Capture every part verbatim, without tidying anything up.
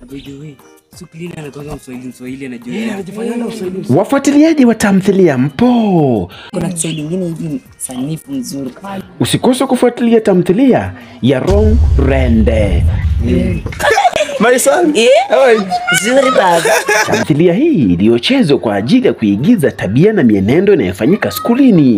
Wafuatiliaji wa tamthilia mpo? Kuna Kiswahili kingine hivi sanifu nzuri. Usikose kufuatilia tamthilia ya RENDE. My son. Zuri baba. Tamthilia hii iliyochezwa kwa ajili ya kuigiza tabia na mienendo inayofanyika skulini.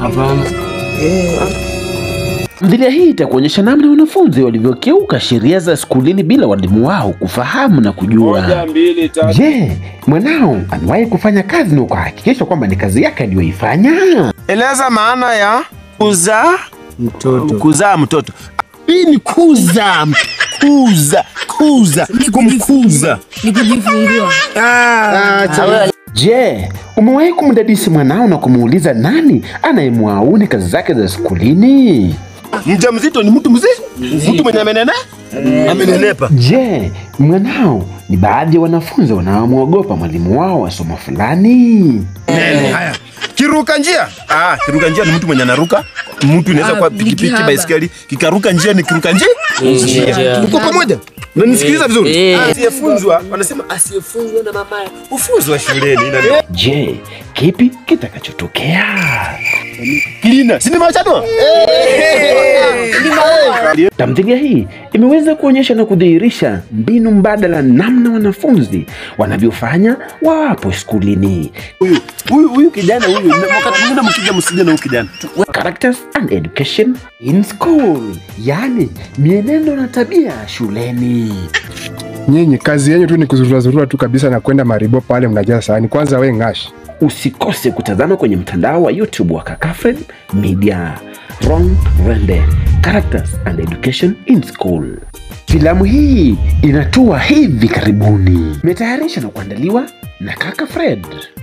Tamthilia hii itakuonyesha namna wanafunzi walivyokeuka sheria za skulini bila walimu wao kufahamu na kujua. Je, mwanao anawahi kufanya kazi na ukahakikisha kwamba ni kazi yake aliyoifanya? Eleza maana ya kuzaa mtoto. Kuzaa mtoto. Hii ni kuza, kuza, kuza, kumkuza. Ni kujifungua. Ah, je, umewahi kumdadisi mwanao na kumuuliza nani anayemwauni kazi zake za skulini? Mjamzito ni mtu mzee? Mtu mwenye amenene? Amenenepa. Je, mwanao ni baadhi ya wanafunzi wanaomwogopa mwalimu wao wa somo fulani? Haya. Kiruka njia? Ah, kiruka njia ni mtu mwenye anaruka. Mtu inaweza kwa pikipiki, baisikeli, kikaruka njia ni kiruka njia. Uko pamoja? Na nisikiliza vizuri. Asiyefunzwa, wanasema asiyefunzwa na mamaye ufunzwa shuleni. Je, kipi kitakachotokea? Kilina, si ni machano? Tamthilia hii imeweza kuonyesha na kudhihirisha mbinu mbadala namna wanafunzi wanavyofanya wapo skulini. Huyu, huyu, huyu kijana huyu, wakati mwingine mkija msije na huyu kijana. Characters and education in school, yani mienendo na tabia shuleni. Nyinyi kazi yenu tu ni kuzurura zurura tu kabisa na kwenda maribo pale mnajaza sahani. Kwanza we ngash. Usikose kutazama kwenye mtandao wa YouTube wa Kakafred Media. RENDE, Characters and Education in School. Filamu hii inatua hivi karibuni. Imetayarishwa na kuandaliwa na Kakafred.